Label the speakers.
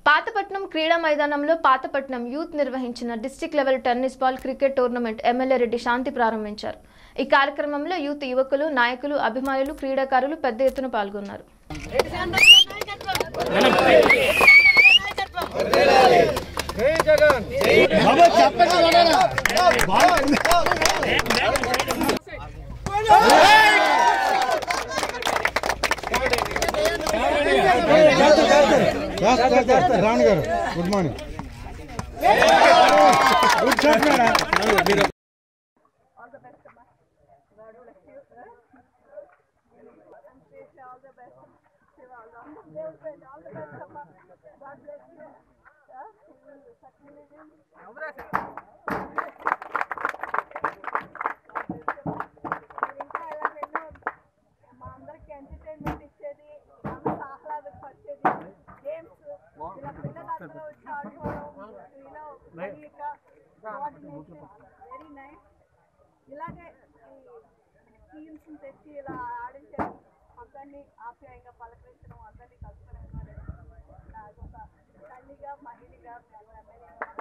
Speaker 1: పాతపట్నం క్రీడా మైదానంలో పాతపట్నం యూత్ నిర్వహించిన district level tennis ball cricket tournament MLA Reddy Shanti ప్రారంభించారు. ఈ కార్యక్రమంలో యూత్ యువకులు, నాయకులు, అభిమానులు, క్రీడాకారులు పెద్ద ఎత్తున పాల్గొన్నారు.
Speaker 2: రాణి గారు గుడ్ మార్నింగ్.
Speaker 3: Very nice. ఇలాగే టీమ్స్ తెచ్చి ఇలా ఆడించడం, అందరినీ ఆప్యాయంగా పలకరించడం, అందరినీ కలుపుకోవడం తల్లిగా మహిళగా